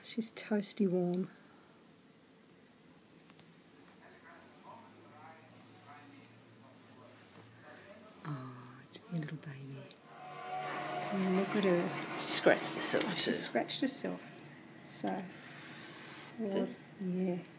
she's toasty warm. Oh, your little baby. And look at her. She scratched herself. She scratched herself. So, yeah.